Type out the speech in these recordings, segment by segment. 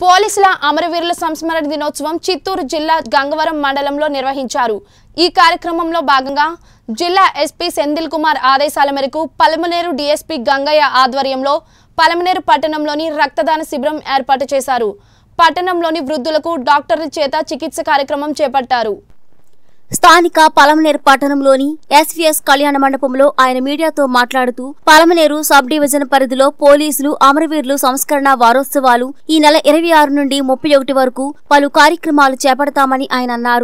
పోలీసుల అమరవీరుల సంస్మరణ దినోత్సవం చిత్తూరు జిల్లా గంగవరం మండలంలో నిర్వహించారు। ఈ కార్యక్రమంలో భాగంగా జిల్లా ఎస్పీ సెంధిల్ కుమార్ ఆదేశాల మేరకు పలమనేరు డీఎస్పీ గంగయ్య ఆధ్వర్యంలో పలమనేరు పట్టణంలోని రక్తదాన శిబిరం ఏర్పాటు చేశారు। పట్టణంలోని వృద్ధులకు డాక్టర్ల చేత చికిత్స కార్యక్రమం చేపట్టారు। స్థానిక పలమనేరు పట్టణంలోని ఎస్వీఎస్ కళ్యాణ మండపంలో ఆయన మీడియాతో మాట్లాడుతూ పలమనేరు సబ్ డివిజన్ పరిధిలో పోలీసులు అమరవీరులు సంస్కరణ వారోత్సవాలు ఈ నెల 26 నుండి 31 వరకు పలు కార్యక్రమాలు చేపడతామని ఆయన అన్నారు।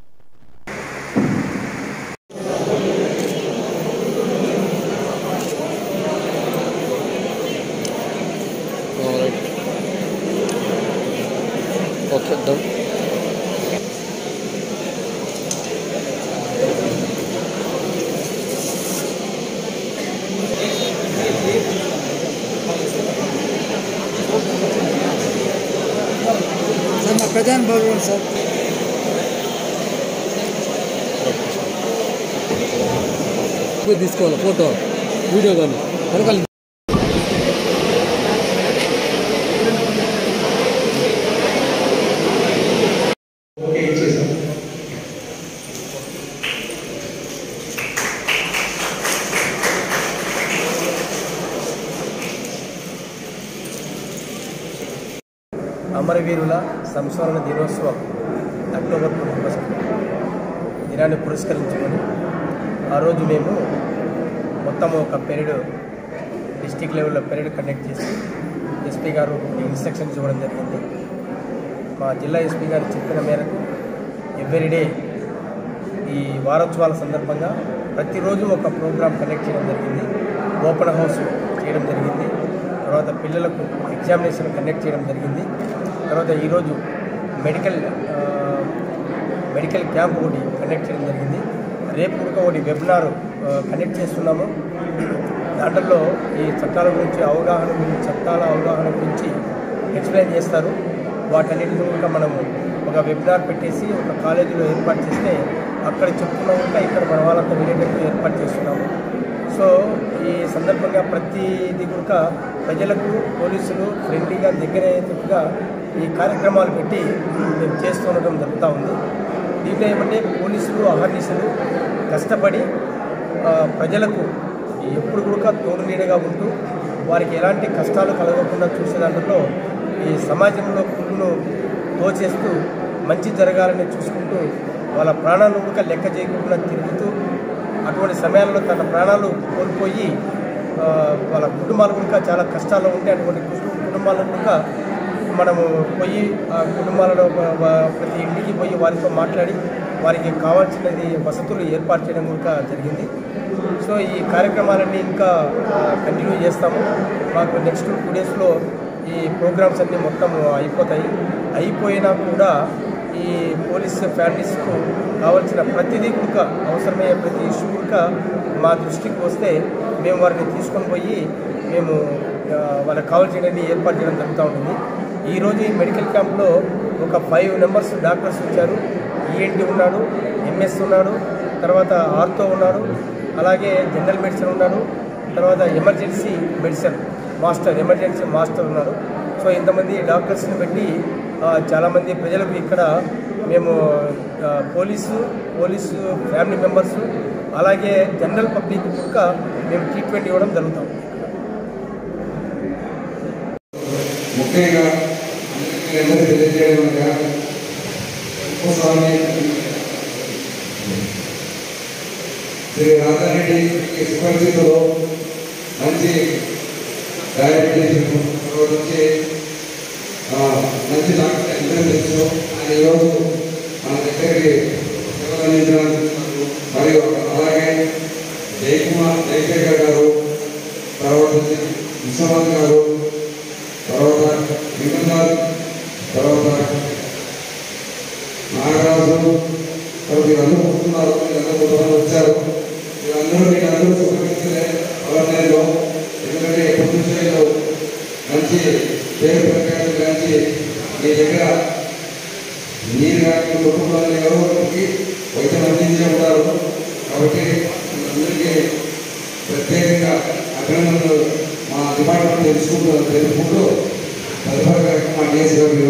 प्रधान भवन सर తీసుకోవాలి ఫోటో వీడియో కానీ వెనకాల అమరవీరుల సంస్మరణ దినోత్సవం అక్టోబర్ 21 దినాన్ని పురస్కరించుకొని ఆ రోజు మేము మొత్తం ఒక పెరేడ్ డిస్ట్రిక్ట్ లెవెల్లో పెరేడ్ కండక్ట్ చేసి ఎస్పీ గారు ఇన్స్ట్రక్షన్స్ ఇవ్వడం జరిగింది। మా జిల్లా ఎస్పీ గారు చెప్పిన మేరకు ఎవ్రీడే ఈ వారోత్సవాల సందర్భంగా ప్రతిరోజు ఒక ప్రోగ్రాం కండక్ట్ చేయడం జరిగింది। ఓపెన్ హౌస్ చేయడం జరిగింది, తర్వాత పిల్లలకు ఎగ్జామినేషన్ కండక్ట్ చేయడం జరిగింది। తర్వాత ఈరోజు మెడికల్ క్యాంప్ ఒకటి కండక్ట్ చేయడం జరిగింది। రేపు కూడా ఒకటి వెబినార్ కండక్ట్ చేస్తున్నాము। దాంట్లో ఈ చట్టాల అవగాహన గురించి ఎక్స్ప్లెయిన్ చేస్తారు। వాటన్నిటిని కూడా మనము ఒక వెబినార్ పెట్టేసి ఒక కాలేజీలో ఏర్పాటు చేస్తే అక్కడ చెప్తున్నా కూడా ఇక్కడ మన వాళ్ళంతా వినేటట్టు ఏర్పాటు చేస్తున్నాము। సో ఈ సందర్భంగా ప్రతిదీ కూడా ప్రజలకు పోలీసులు ఫ్రెండ్లీగా దగ్గర అయ్యేటట్టుగా ఈ కార్యక్రమాలు పెట్టి మేము చేస్తుండటం జరుగుతూ ఉంది। దీంట్లో ఏమంటే పోలీసులు అహర్నిశలు కష్టపడి ప్రజలకు ఎప్పుడు కూడా తోడు నీడగా ఉంటూ వారికి ఎలాంటి కష్టాలు కలగకుండా చూసే దాంట్లో ఈ సమాజంలో కుళ్ళును తోచేస్తూ మంచి జరగాలని చూసుకుంటూ వాళ్ళ ప్రాణాలను కూడా లెక్క చేయకుండా తిరుగుతూ అటువంటి సమయాల్లో తన ప్రాణాలు కోల్పోయి వాళ్ళ కుటుంబాలు కూడా చాలా కష్టాల్లో ఉంటే అటువంటి కుటుంబాలను కూడా మనము పోయి ఆ కుటుంబాలలో ప్రతి ఇంటికి పోయి వారితో మాట్లాడి వారికి కావాల్సినది వసతులు ఏర్పాటు చేయడం కూడా జరిగింది। సో ఈ కార్యక్రమాలన్నీ ఇంకా కంటిన్యూ చేస్తాము। మాకు నెక్స్ట్ 2 డేస్లో ఈ ప్రోగ్రామ్స్ అన్నీ మొత్తం అయిపోయినా కూడా ఈ పోలీస్ ఫ్యామిలీస్కు కావాల్సిన ప్రతిదీ కూడా అవసరమయ్యే ప్రతి ఇష్యూ కూడా మా దృష్టికి వస్తే మేము వారిని తీసుకొని పోయి మేము వాళ్ళకి కావాల్సినవి ఏర్పాటు చేయడం జరుగుతూ ఉంటుంది। ఈరోజు ఈ మెడికల్ క్యాంప్లో ఒక 5 మెంబర్స్ డాక్టర్స్ వచ్చారు। ఈఎన్టీ ఉన్నాడు, ఎంఎస్ ఉన్నాడు, తర్వాత ఆర్థో ఉన్నాడు, అలాగే జనరల్ మెడిసిన్ ఉన్నాడు, తర్వాత ఎమర్జెన్సీ మాస్టర్ ఉన్నాడు। సో ఇంతమంది డాక్టర్స్ని పెట్టి చాలామంది ప్రజలకు ఇక్కడ మేము పోలీసు ఫ్యామిలీ మెంబర్స్ అలాగే జనరల్ పబ్లిక్ కూడా మేము ట్రీట్మెంట్ ఇవ్వడం జరుగుతాం। ముఖ్యంగా తెలియజేయడం శ్రీ రాధారెడ్డి పరిస్థితుల్లో మంచి డయాబెటీస్ వచ్చి మంచి డాక్టర్ ఎంతో తెలుసు ఆయన ఈరోజు మన దగ్గరికి సేవలు అందించడానికి మరియు అలాగే జయశేఖర్ గారు, తర్వాత విశ్వనాథ్ గారు, తర్వాత విమల్, తర్వాత నాగరాజు, తర్వాత వీళ్ళందరూ వస్తున్నారు, వీళ్ళందరూ కొంతమంది వచ్చారు। వీళ్ళందరూ సుఖమించలే పలమనేరులో, ఎందుకంటే ఎప్పటి నుంచో మంచి పేరు ప్రఖ్యాతులు గాంచి మీ దగ్గర మీరు కానీ కుటుంబాన్ని ఎవరికి వైద్యం అందించే ఉంటారు। కాబట్టి అందరికీ ప్రత్యేకంగా అభినందనలు మా డిపార్ట్మెంట్ తెలుసుకుంటూ తదుపరి కార్యక్రమం చేసేవారు।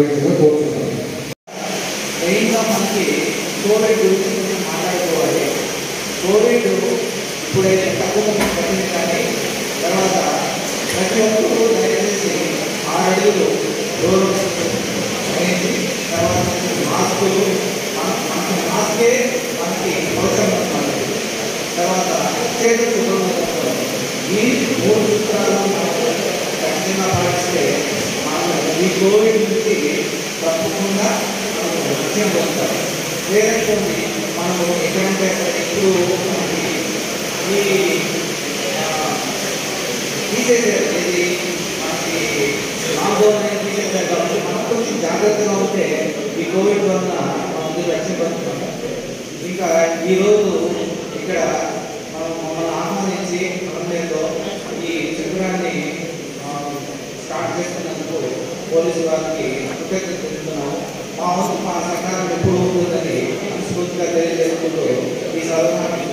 డోర్ అనేది, తర్వాత మాస్కులు, మాస్కే మనకి అవసరం ఉంటుంది. తర్వాత చేతులు శుభ్రంగా ఈ 3 సూత్రాలు ఖచ్చితంగా పాటిస్తే మనం ఈ కోవిడ్ నుంచి తప్పకుండా లక్ష్యం పొందుతాం. లేదనుకోండి మనము ఎక్కడంటే ఇప్పుడు ఈ తీసేసారు, ఇది మనకి లాక్డౌన్ అనేది తీసేసారు కాబట్టి మనం కొంచెం జాగ్రత్తగా ఉంటే ఈ కోవిడ్ వల్ల మనకి లక్ష్యం పొందుతాం. ఇంకా ఈరోజు ఇక్కడ మమ్మల్ని ఆహ్వానించి మనతో ఈ శిబిరాన్ని స్టార్ట్ చేస్తున్నందుకు పోలీసు వారికి కృతజ్ఞతలు తెలుపుతున్నాము. మా సహకారం ఎప్పుడు ఉంటుందని మనస్ఫూర్తిగా తెలియజేసుకుంటూ ఈ సభ